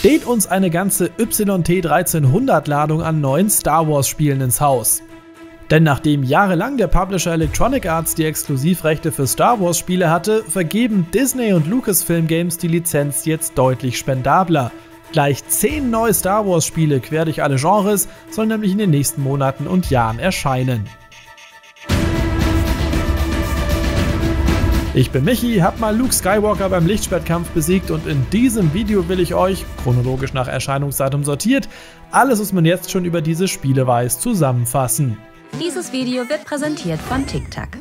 steht uns eine ganze YT-1300-Ladung an neuen Star Wars Spielen ins Haus. Denn nachdem jahrelang der Publisher Electronic Arts die Exklusivrechte für Star Wars Spiele hatte, vergeben Disney und Lucasfilm Games die Lizenz jetzt deutlich spendabler. Gleich 10 neue Star Wars Spiele quer durch alle Genres sollen nämlich in den nächsten Monaten und Jahren erscheinen. Ich bin Michi, hab mal Luke Skywalker beim Lichtschwertkampf besiegt und in diesem Video will ich euch, chronologisch nach Erscheinungsdatum sortiert, alles, was man jetzt schon über diese Spiele weiß, zusammenfassen. Dieses Video wird präsentiert von TikTok.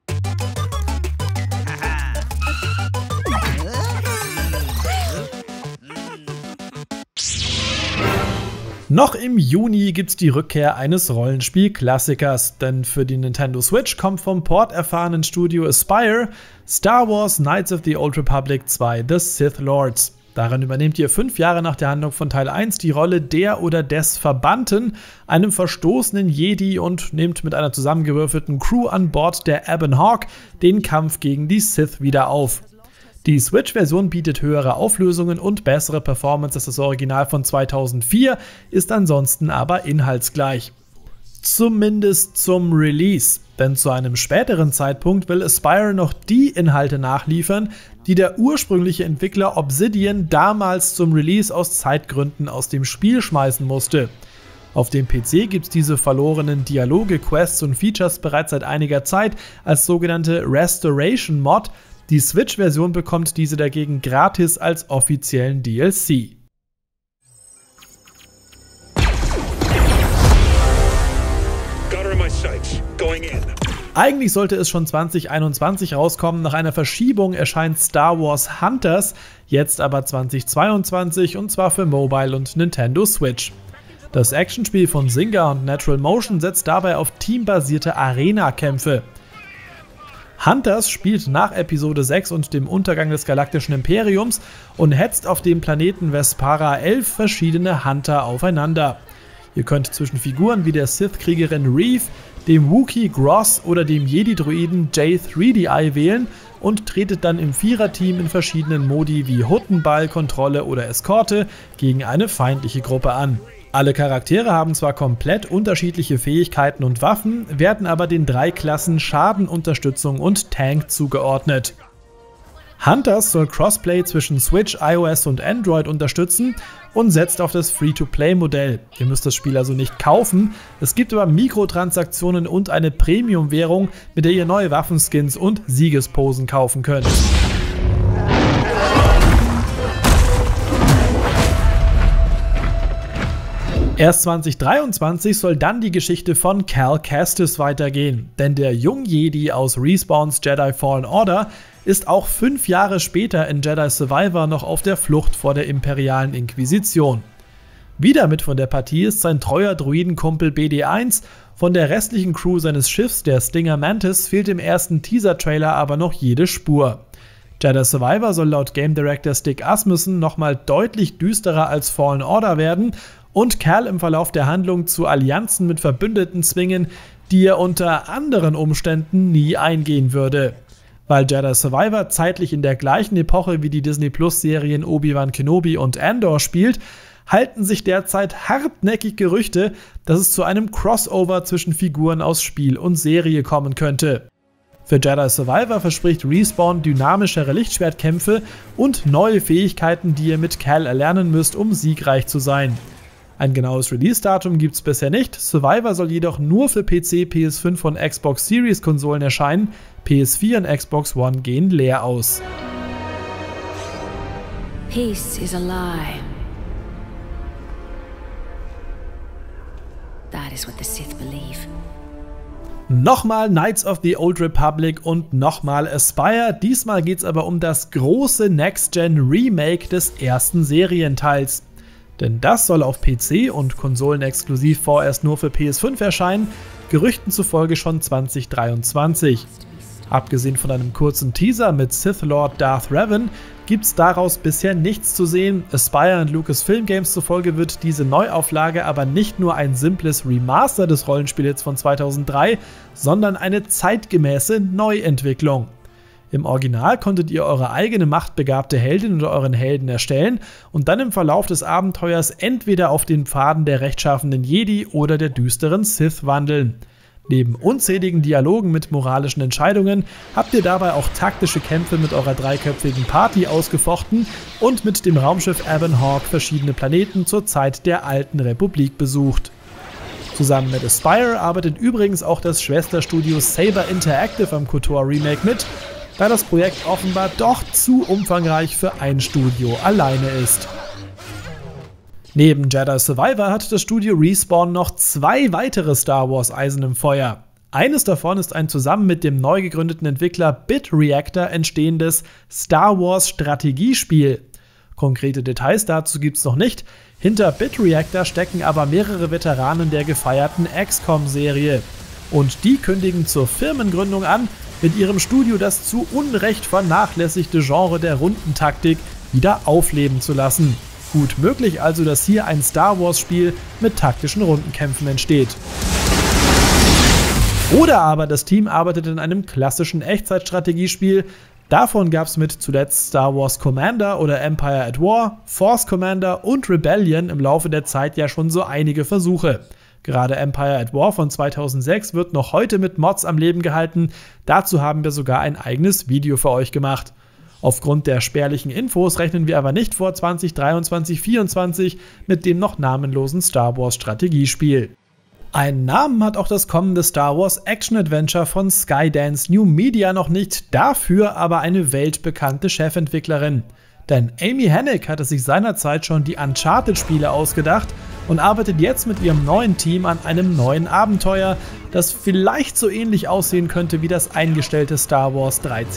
Noch im Juni gibt's die Rückkehr eines Rollenspiel-Klassikers, denn für die Nintendo Switch kommt vom porterfahrenen Studio Aspyr Star Wars Knights of the Old Republic 2 The Sith Lords. Darin übernehmt ihr 5 Jahre nach der Handlung von Teil 1 die Rolle der oder des Verbannten, einem verstoßenen Jedi, und nehmt mit einer zusammengewürfelten Crew an Bord der Ebon Hawk den Kampf gegen die Sith wieder auf. Die Switch-Version bietet höhere Auflösungen und bessere Performance als das Original von 2004, ist ansonsten aber inhaltsgleich. Zumindest zum Release, denn zu einem späteren Zeitpunkt will Aspyr noch die Inhalte nachliefern, die der ursprüngliche Entwickler Obsidian damals zum Release aus Zeitgründen aus dem Spiel schmeißen musste. Auf dem PC gibt's diese verlorenen Dialoge, Quests und Features bereits seit einiger Zeit als sogenannte Restoration Mod. Die Switch-Version bekommt diese dagegen gratis als offiziellen DLC. Eigentlich sollte es schon 2021 rauskommen, nach einer Verschiebung erscheint Star Wars Hunters, jetzt aber 2022 und zwar für Mobile und Nintendo Switch. Das Actionspiel von Zynga und Natural Motion setzt dabei auf teambasierte Arena-Kämpfe. Hunters spielt nach Episode 6 und dem Untergang des Galaktischen Imperiums und hetzt auf dem Planeten Vespara 11 verschiedene Hunter aufeinander. Ihr könnt zwischen Figuren wie der Sith-Kriegerin Reeve, dem Wookiee Gross oder dem Jedi-Druiden J3DI wählen und tretet dann im Viererteam in verschiedenen Modi wie Huttenball, Kontrolle oder Eskorte gegen eine feindliche Gruppe an. Alle Charaktere haben zwar komplett unterschiedliche Fähigkeiten und Waffen, werden aber den 3 Klassen Schaden, Unterstützung und Tank zugeordnet. Hunters soll Crossplay zwischen Switch, iOS und Android unterstützen und setzt auf das Free-to-Play-Modell. Ihr müsst das Spiel also nicht kaufen, es gibt aber Mikrotransaktionen und eine Premium-Währung, mit der ihr neue Waffenskins und Siegesposen kaufen könnt. Erst 2023 soll dann die Geschichte von Cal Kestis weitergehen, denn der Jung-Jedi aus Respawns Jedi Fallen Order ist auch 5 Jahre später in Jedi Survivor noch auf der Flucht vor der imperialen Inquisition. Wieder mit von der Partie ist sein treuer Druidenkumpel BD1, von der restlichen Crew seines Schiffs, der Stinger Mantis, fehlt im ersten Teaser-Trailer aber noch jede Spur. Jedi Survivor soll laut Game Director Stig Asmussen nochmal deutlich düsterer als Fallen Order werden und Cal im Verlauf der Handlung zu Allianzen mit Verbündeten zwingen, die er unter anderen Umständen nie eingehen würde. Weil Jedi Survivor zeitlich in der gleichen Epoche wie die Disney-Plus-Serien Obi-Wan Kenobi und Andor spielt, halten sich derzeit hartnäckig Gerüchte, dass es zu einem Crossover zwischen Figuren aus Spiel und Serie kommen könnte. Für Jedi Survivor verspricht Respawn dynamischere Lichtschwertkämpfe und neue Fähigkeiten, die ihr mit Cal erlernen müsst, um siegreich zu sein. Ein genaues Release-Datum gibt es bisher nicht, Survivor soll jedoch nur für PC, PS5 und Xbox Series Konsolen erscheinen, PS4 und Xbox One gehen leer aus. Peace is a lie. That is what the Sith believe. Nochmal Knights of the Old Republic und nochmal Aspyr, diesmal geht es aber um das große Next-Gen-Remake des ersten Serienteils. Denn das soll auf PC und Konsolen exklusiv vorerst nur für PS5 erscheinen, Gerüchten zufolge schon 2023. Abgesehen von einem kurzen Teaser mit Sith Lord Darth Revan gibt's daraus bisher nichts zu sehen. Aspyr und Lucasfilm Games zufolge wird diese Neuauflage aber nicht nur ein simples Remaster des Rollenspiels von 2003, sondern eine zeitgemäße Neuentwicklung. Im Original konntet ihr eure eigene machtbegabte Heldin oder euren Helden erstellen und dann im Verlauf des Abenteuers entweder auf den Pfaden der rechtschaffenen Jedi oder der düsteren Sith wandeln. Neben unzähligen Dialogen mit moralischen Entscheidungen habt ihr dabei auch taktische Kämpfe mit eurer dreiköpfigen Party ausgefochten und mit dem Raumschiff Ebon Hawk verschiedene Planeten zur Zeit der Alten Republik besucht. Zusammen mit Aspyr arbeitet übrigens auch das Schwesterstudio Saber Interactive am KOTOR Remake mit, da das Projekt offenbar doch zu umfangreich für ein Studio alleine ist. Neben Jedi Survivor hat das Studio Respawn noch 2 weitere Star Wars Eisen im Feuer. Eines davon ist ein zusammen mit dem neu gegründeten Entwickler Bit Reactor entstehendes Star Wars Strategiespiel. Konkrete Details dazu gibt's noch nicht. Hinter Bit Reactor stecken aber mehrere Veteranen der gefeierten XCOM-Serie. Und die kündigen zur Firmengründung an, mit ihrem Studio das zu Unrecht vernachlässigte Genre der Rundentaktik wieder aufleben zu lassen. Gut möglich also, dass hier ein Star Wars Spiel mit taktischen Rundenkämpfen entsteht. Oder aber das Team arbeitet in einem klassischen Echtzeitstrategiespiel. Davon gab es mit zuletzt Star Wars Commander oder Empire at War, Force Commander und Rebellion im Laufe der Zeit ja schon so einige Versuche. Gerade Empire at War von 2006 wird noch heute mit Mods am Leben gehalten. Dazu haben wir sogar ein eigenes Video für euch gemacht. Aufgrund der spärlichen Infos rechnen wir aber nicht vor 2023/24 mit dem noch namenlosen Star Wars Strategiespiel. Einen Namen hat auch das kommende Star Wars Action Adventure von Skydance New Media noch nicht, dafür aber eine weltbekannte Chefentwicklerin. Denn Amy Hennig hatte sich seinerzeit schon die Uncharted-Spiele ausgedacht und arbeitet jetzt mit ihrem neuen Team an einem neuen Abenteuer, das vielleicht so ähnlich aussehen könnte wie das eingestellte Star Wars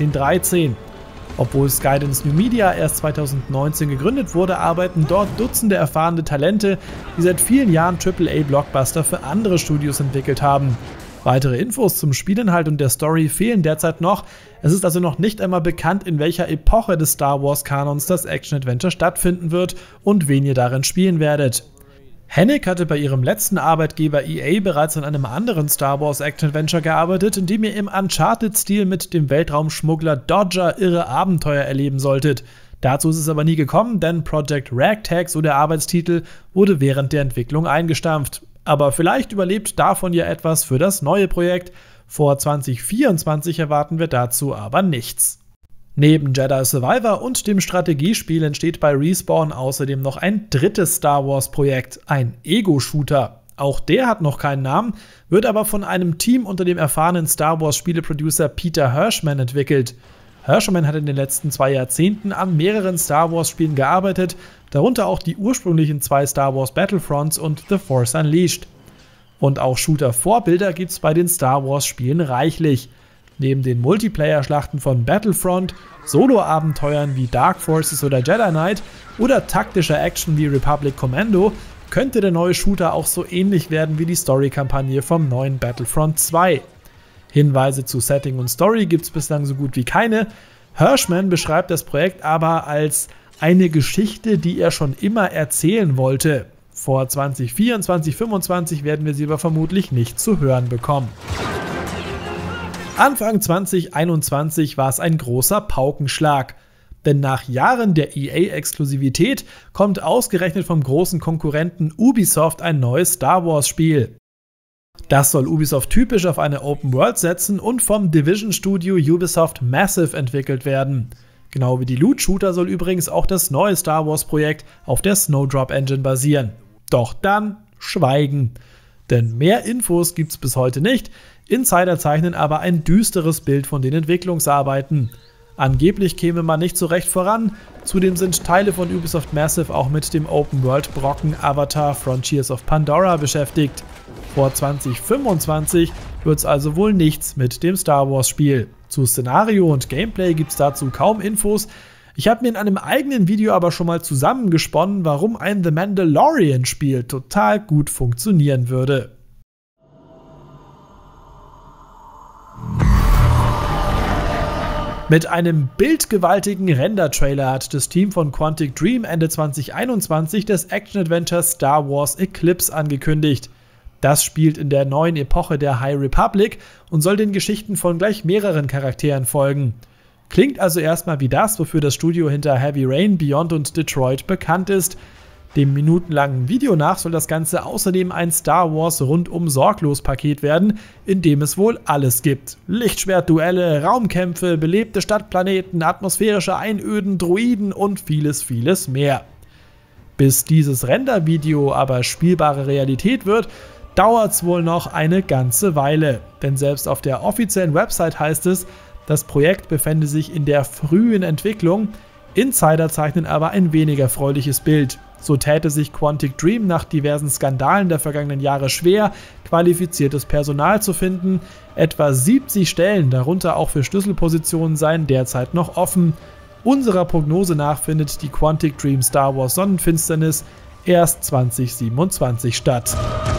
1313. Obwohl Skydance New Media erst 2019 gegründet wurde, arbeiten dort Dutzende erfahrene Talente, die seit vielen Jahren AAA-Blockbuster für andere Studios entwickelt haben. Weitere Infos zum Spielinhalt und der Story fehlen derzeit noch. Es ist also noch nicht einmal bekannt, in welcher Epoche des Star Wars-Kanons das Action-Adventure stattfinden wird und wen ihr darin spielen werdet. Hennig hatte bei ihrem letzten Arbeitgeber EA bereits an einem anderen Star Wars Action-Adventure gearbeitet, in dem ihr im Uncharted-Stil mit dem Weltraumschmuggler Dodger irre Abenteuer erleben solltet. Dazu ist es aber nie gekommen, denn Project Ragtag, so der Arbeitstitel, wurde während der Entwicklung eingestampft. Aber vielleicht überlebt davon ja etwas für das neue Projekt. Vor 2024 erwarten wir dazu aber nichts. Neben Jedi Survivor und dem Strategiespiel entsteht bei Respawn außerdem noch ein drittes Star Wars Projekt, ein Ego-Shooter. Auch der hat noch keinen Namen, wird aber von einem Team unter dem erfahrenen Star Wars Spieleproducer Peter Hirschman entwickelt. Hirschman hat in den letzten 2 Jahrzehnten an mehreren Star Wars Spielen gearbeitet, darunter auch die ursprünglichen 2 Star Wars Battlefronts und The Force Unleashed. Und auch Shooter-Vorbilder gibt's bei den Star Wars Spielen reichlich. Neben den Multiplayer-Schlachten von Battlefront, Solo-Abenteuern wie Dark Forces oder Jedi Knight oder taktischer Action wie Republic Commando könnte der neue Shooter auch so ähnlich werden wie die Story-Kampagne vom neuen Battlefront 2. Hinweise zu Setting und Story gibt's bislang so gut wie keine. Hirschman beschreibt das Projekt aber als eine Geschichte, die er schon immer erzählen wollte. Vor 2024/25 werden wir sie aber vermutlich nicht zu hören bekommen. Anfang 2021 war es ein großer Paukenschlag. Denn nach Jahren der EA-Exklusivität kommt ausgerechnet vom großen Konkurrenten Ubisoft ein neues Star Wars-Spiel. Das soll Ubisoft typisch auf eine Open World setzen und vom Division-Studio Ubisoft Massive entwickelt werden. Genau wie die Loot-Shooter soll übrigens auch das neue Star Wars-Projekt auf der Snowdrop Engine basieren. Doch dann Schweigen. Denn mehr Infos gibt's bis heute nicht. Insider zeichnen aber ein düsteres Bild von den Entwicklungsarbeiten. Angeblich käme man nicht so recht voran, zudem sind Teile von Ubisoft Massive auch mit dem Open-World-Brocken Avatar Frontiers of Pandora beschäftigt. Vor 2025 wird es also wohl nichts mit dem Star Wars-Spiel. Zu Szenario und Gameplay gibt es dazu kaum Infos. Ich habe mir in einem eigenen Video aber schon mal zusammengesponnen, warum ein The Mandalorian-Spiel total gut funktionieren würde. Mit einem bildgewaltigen Render-Trailer hat das Team von Quantic Dream Ende 2021 das Action-Adventure Star Wars Eclipse angekündigt. Das spielt in der neuen Epoche der High Republic und soll den Geschichten von gleich mehreren Charakteren folgen. Klingt also erstmal wie das, wofür das Studio hinter Heavy Rain, Beyond und Detroit bekannt ist. Dem minutenlangen Video nach soll das Ganze außerdem ein Star Wars rundum sorglos Paket werden, in dem es wohl alles gibt. Lichtschwertduelle, Raumkämpfe, belebte Stadtplaneten, atmosphärische Einöden, Droiden und vieles, vieles mehr. Bis dieses Rendervideo aber spielbare Realität wird, dauert's wohl noch eine ganze Weile. Denn selbst auf der offiziellen Website heißt es, das Projekt befände sich in der frühen Entwicklung, Insider zeichnen aber ein weniger erfreuliches Bild. So täte sich Quantic Dream nach diversen Skandalen der vergangenen Jahre schwer, qualifiziertes Personal zu finden. Etwa 70 Stellen, darunter auch für Schlüsselpositionen, seien derzeit noch offen. Unserer Prognose nach findet die Quantic Dream Star Wars Sonnenfinsternis erst 2027 statt.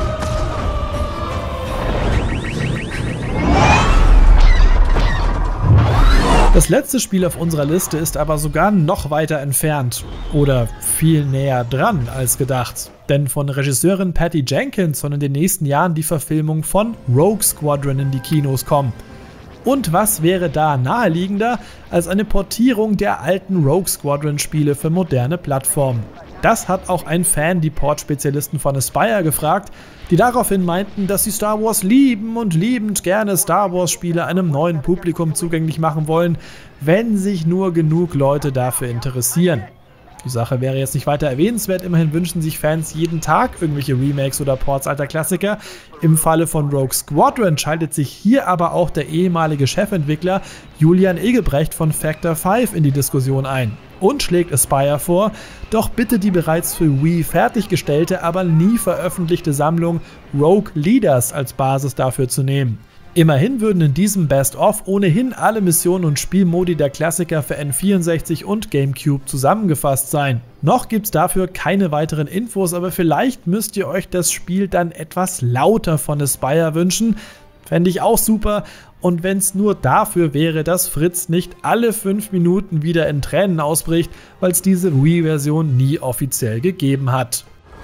Das letzte Spiel auf unserer Liste ist aber sogar noch weiter entfernt oder viel näher dran als gedacht. Denn von Regisseurin Patty Jenkins soll in den nächsten Jahren die Verfilmung von Rogue Squadron in die Kinos kommen. Und was wäre da naheliegender als eine Portierung der alten Rogue Squadron Spiele für moderne Plattformen? Das hat auch ein Fan die Port-Spezialisten von Aspyr gefragt, die daraufhin meinten, dass sie Star Wars lieben und liebend gerne Star Wars Spiele einem neuen Publikum zugänglich machen wollen, wenn sich nur genug Leute dafür interessieren. Die Sache wäre jetzt nicht weiter erwähnenswert, immerhin wünschen sich Fans jeden Tag irgendwelche Remakes oder Ports alter Klassiker. Im Falle von Rogue Squadron schaltet sich hier aber auch der ehemalige Chefentwickler Julian Egebrecht von Factor 5 in die Diskussion ein und schlägt Aspyr vor, doch bitte die bereits für Wii fertiggestellte, aber nie veröffentlichte Sammlung Rogue Leaders als Basis dafür zu nehmen. Immerhin würden in diesem Best-of ohnehin alle Missionen und Spielmodi der Klassiker für N64 und GameCube zusammengefasst sein. Noch gibt's dafür keine weiteren Infos, aber vielleicht müsst ihr euch das Spiel dann etwas lauter von Aspyr wünschen. Fände ich auch super. Und wenn es nur dafür wäre, dass Fritz nicht alle 5 Minuten wieder in Tränen ausbricht, weil es diese Wii-Version nie offiziell gegeben hat.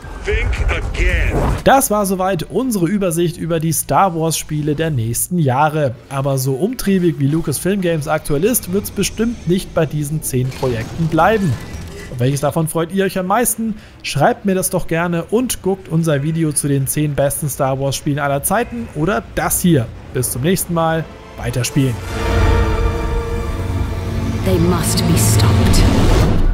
Das war soweit unsere Übersicht über die Star Wars Spiele der nächsten Jahre. Aber so umtriebig wie Lucasfilm Games aktuell ist, wird es bestimmt nicht bei diesen 10 Projekten bleiben. Auf welches davon freut ihr euch am meisten? Schreibt mir das doch gerne und guckt unser Video zu den 10 besten Star Wars Spielen aller Zeiten oder das hier. Bis zum nächsten Mal, weiterspielen. They must be stopped.